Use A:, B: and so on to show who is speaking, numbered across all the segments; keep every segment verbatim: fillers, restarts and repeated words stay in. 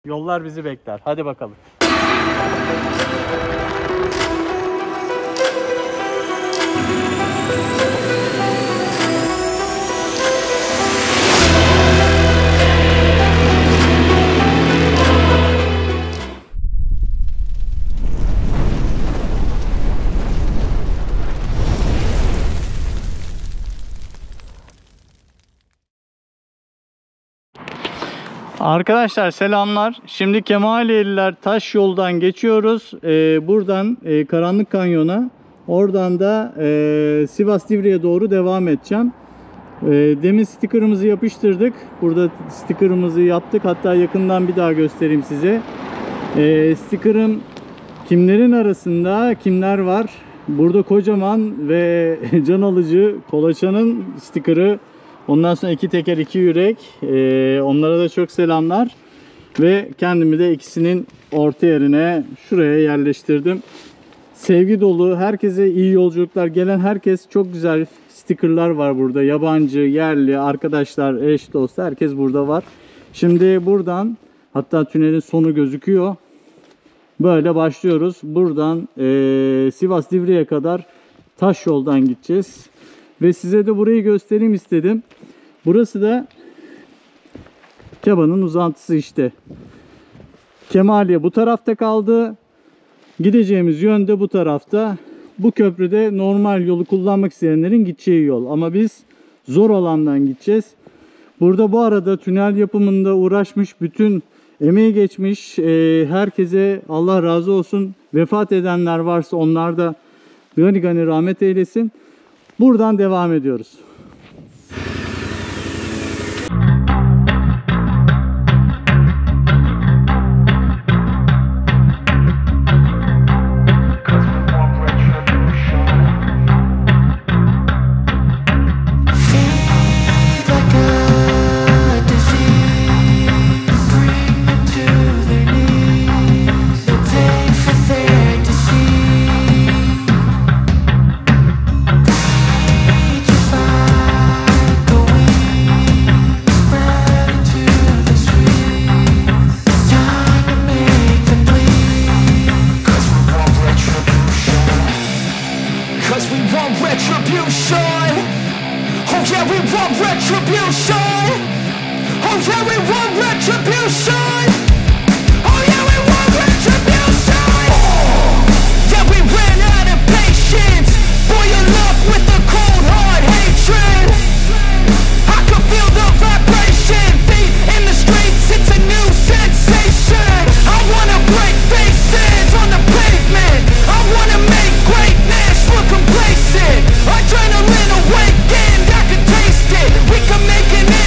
A: Yollar bizi bekler. Hadi bakalım. Arkadaşlar selamlar. Şimdi Kemaliyeliler taş yoldan geçiyoruz. Ee, buradan e, Karanlık Kanyon'a, oradan da e, Sivas Divriğe doğru devam edeceğim. E, demin sticker'ımızı yapıştırdık. Burada sticker'ımızı yaptık. Hatta yakından bir daha göstereyim size. E, sticker'ım kimlerin arasında kimler var? Burada kocaman ve can alıcı Kolaçan'ın sticker'ı. Ondan sonra iki teker iki yürek. Ee, onlara da çok selamlar. Ve kendimi de ikisinin orta yerine şuraya yerleştirdim. Sevgi dolu, herkese iyi yolculuklar. Gelen herkes, çok güzel stickerlar var burada. Yabancı, yerli, arkadaşlar, eş, dost, herkes burada var. Şimdi buradan, hatta tünelin sonu gözüküyor. Böyle başlıyoruz. Buradan ee, Sivas Divriğe kadar taş yoldan gideceğiz. Ve size de burayı göstereyim istedim. Burası da Keban'ın uzantısı işte. Kemaliye bu tarafta kaldı. Gideceğimiz yön de bu tarafta. Bu köprüde normal yolu kullanmak isteyenlerin gideceği yol. Ama biz zor olandan gideceğiz. Burada bu arada tünel yapımında uğraşmış, bütün emeği geçmiş herkese Allah razı olsun. Vefat edenler varsa onlar da gani gani rahmet eylesin. Buradan devam ediyoruz.
B: Adrenaline awakened, I can taste it. We can make an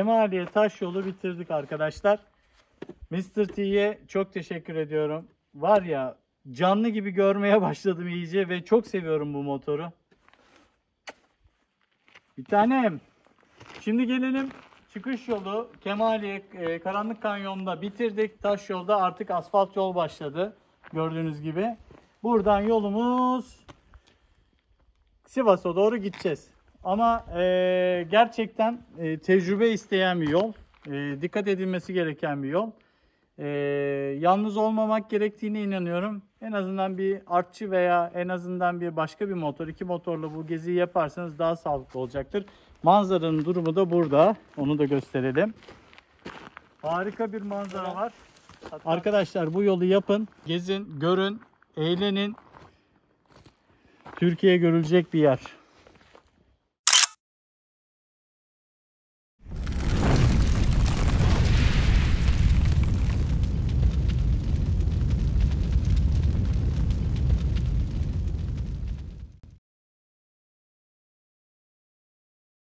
A: Kemaliye taş yolu bitirdik arkadaşlar. mister T'ye çok teşekkür ediyorum. Var ya, canlı gibi görmeye başladım iyice ve çok seviyorum bu motoru. Bir tanem. Şimdi gelelim çıkış yolu. Kemaliye e, Karanlık Kanyon'da bitirdik. Taş yolda artık asfalt yol başladı. Gördüğünüz gibi. Buradan yolumuz Sivas'a doğru gideceğiz. Ama e, gerçekten e, tecrübe isteyen bir yol. E, dikkat edilmesi gereken bir yol. E, yalnız olmamak gerektiğine inanıyorum. En azından bir artçı veya en azından bir başka bir motor, iki motorla bu geziyi yaparsanız daha sağlıklı olacaktır. Manzaranın durumu da burada. Onu da gösterelim. Harika bir manzara var. Arkadaşlar bu yolu yapın, gezin, görün, eğlenin. Türkiye görülecek bir yer.